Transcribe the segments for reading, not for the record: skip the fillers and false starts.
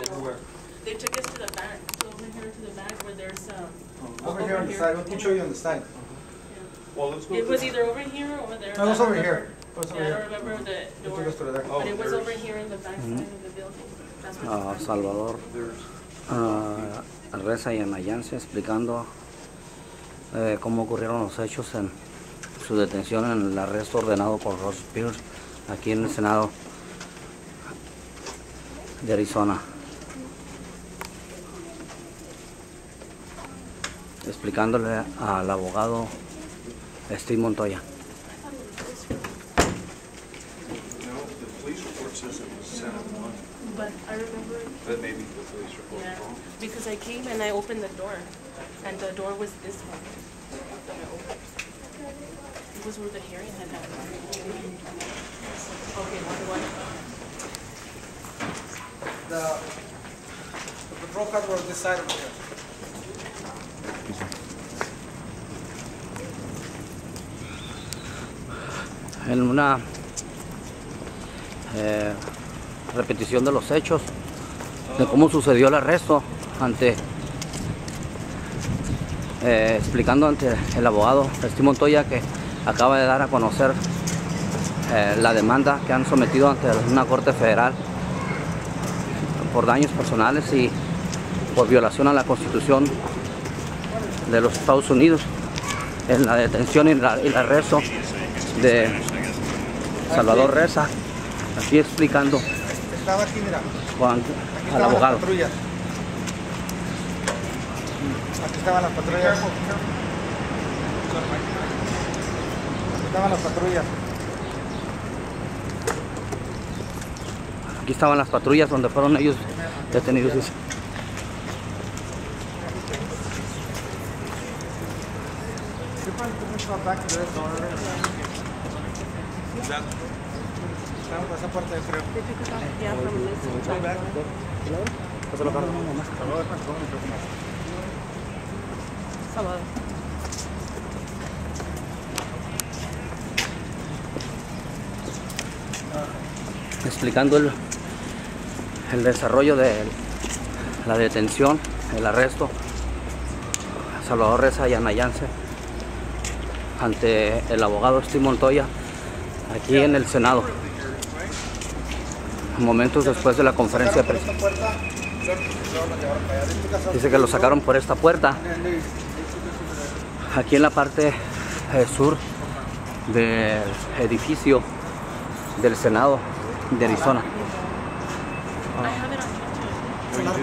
They took us to the back, so over here to the back where there's over here on the side. Let me show you on the side. Well, let's go. It was either over here or over there. No, it was over here. It was over Yeah, I here. don't remember the They door, took us to there. but it was over here in the back side of the building. That's where the Salvador Reza y Anayanse explicando cómo ocurrieron los hechos en su detención en el arresto ordenado por Ross Pierce aquí en el Senado de Arizona, explicándole al abogado Steve Montoya. But I remember, But maybe the police report yeah, was wrong. because I came and I opened the door, and the door was this one that I opened. It was where the hearing had happened. Okay, what? The patrol cars were on this side over here. En una repetición de los hechos, de cómo sucedió el arresto, explicando ante el abogado Steve Montoya que acaba de dar a conocer la demanda que han sometido ante una corte federal por daños personales y por violación a la Constitución de los Estados Unidos en la detención y el arresto de Salvador Reza, aquí explicando Estaba aquí, mira. al abogado. Aquí estaban las patrullas. Aquí estaban las patrullas. Aquí estaban las patrullas donde fueron ellos detenidos. Dice. Estamos esa parte, creo. Yeah, from this side. Salvador. Explicando el desarrollo de la detención, el arresto a Salvador Reza y Anayanse ante el abogado Steve Montoya aquí en el Senado, momentos después de la conferencia de prensa. Dice que lo sacaron por esta puerta aquí en la parte sur del edificio del Senado de Arizona. I have it on YouTube.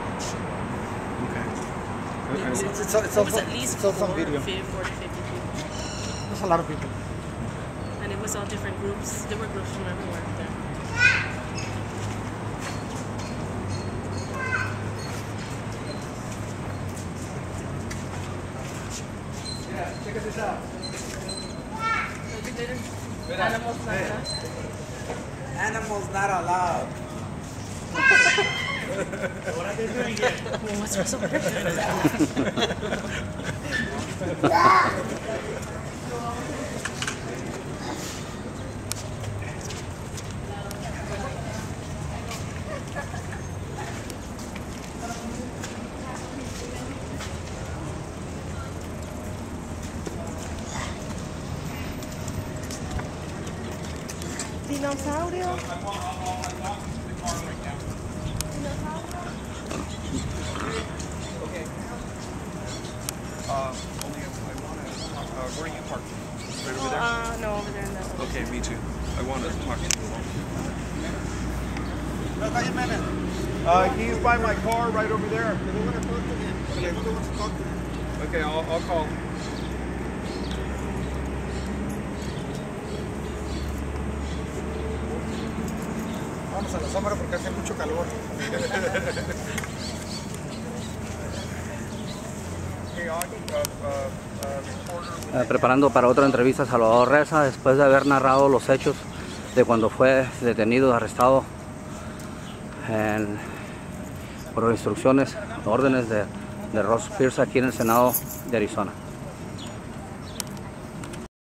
It was at least 40 to 50 people. There's a lot of people. And it was all different groups. There were groups from everywhere there. Yeah, check this out. Animals not allowed. Animals not allowed. What's so weird? Dinosaurio. Okay. Where are you parked? Right over there? No, over there in that one. Okay, me too. I want to talk to you. He's by my car right over there. Okay, I'll call. Vamos a la sombra porque hace mucho calor. Preparando para otra entrevista a Salvador Reza después de haber narrado los hechos de cuando fue detenido, arrestado por instrucciones, órdenes de Ross Pierce aquí en el Senado de Arizona.